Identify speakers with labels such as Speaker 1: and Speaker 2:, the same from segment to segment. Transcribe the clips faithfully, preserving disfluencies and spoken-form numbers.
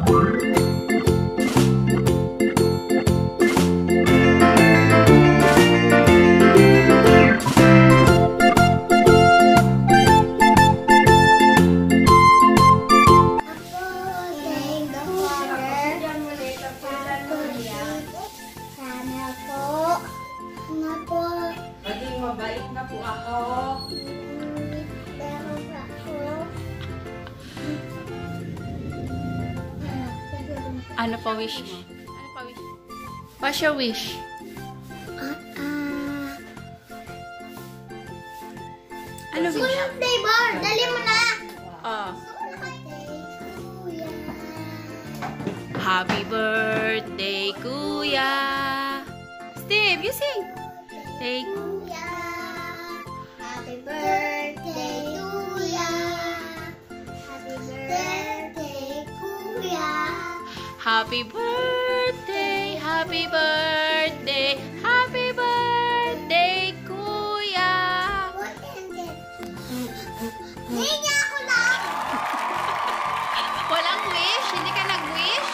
Speaker 1: Mabait na po ako. Ano pa wish mo? Ano pa wish? What's your wish?
Speaker 2: Uh, uh,
Speaker 1: ano wish?
Speaker 2: Sulang flavor! Dali mo na!
Speaker 1: Oh.
Speaker 2: Kuya.
Speaker 1: Happy birthday, Kuya! Steve, you sing! Hey,
Speaker 2: Kuya. Happy birthday, Kuya. Happy birthday, Kuya.
Speaker 1: happy birthday, happy birthday, happy birthday, Kuya!
Speaker 2: What is it? Hindi ako lang!
Speaker 1: Walang wish? Hindi ka nag-wish?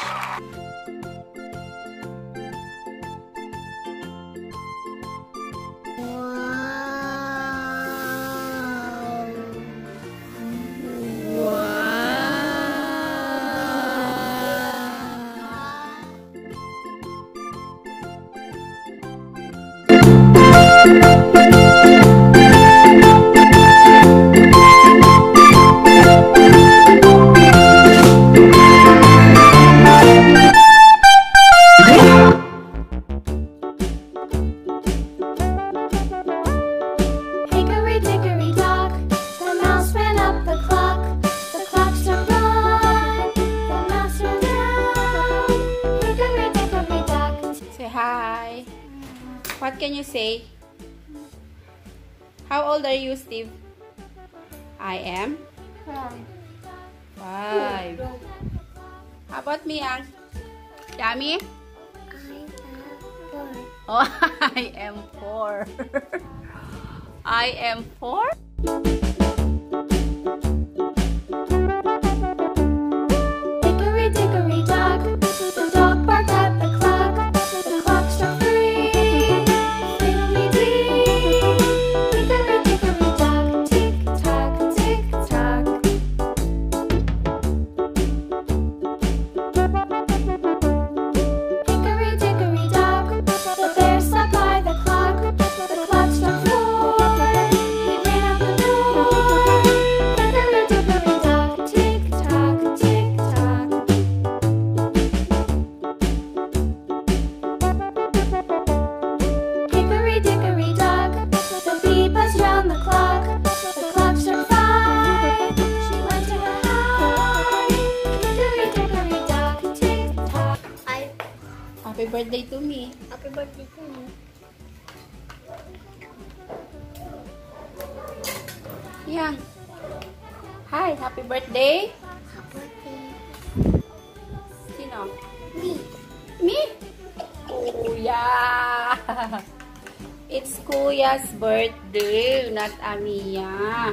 Speaker 1: Hi. What can you say? How old are you, Steve? I am five. How about me, Ang? Yummy? Oh, I am four. I am four?
Speaker 3: Hickory dickory dock, the dog barked at the clock. The clock struck three. Fiddly-dee. Hickory dickory dock, tick tock, tick tock. Hickory dickory dock, the bear sat by the clock. The clock struck four. He ran out the door. Hickory dickory dock, tick tock, tick tock. Hickory dickory dock, the bee buzzed round the clock. The clock struck five. She went to her hive. Hickory dickory dock, tick tock.
Speaker 2: Ay,
Speaker 1: Happy birthday to me.
Speaker 2: happy birthday to me.
Speaker 1: Yang. Hi, happy birthday.
Speaker 2: Happy birthday.
Speaker 1: Sino?
Speaker 2: Me.
Speaker 1: Me? Kuya. It's Kuya's birthday, not Amiya.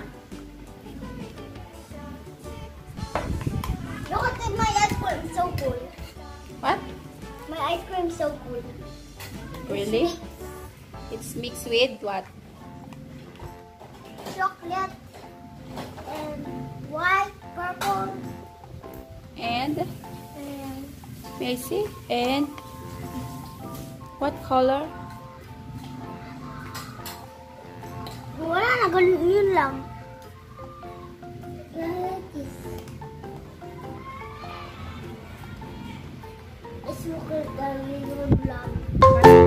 Speaker 2: Look at my ice cream, so cool.
Speaker 1: What?
Speaker 2: My ice cream so cool.
Speaker 1: Really? It's mixed with what?
Speaker 2: Chocolate and white, purple,
Speaker 1: And,
Speaker 2: and
Speaker 1: may I see? And, what color?
Speaker 2: wala na, ganun yun lang. Like this. It's look at the little blood.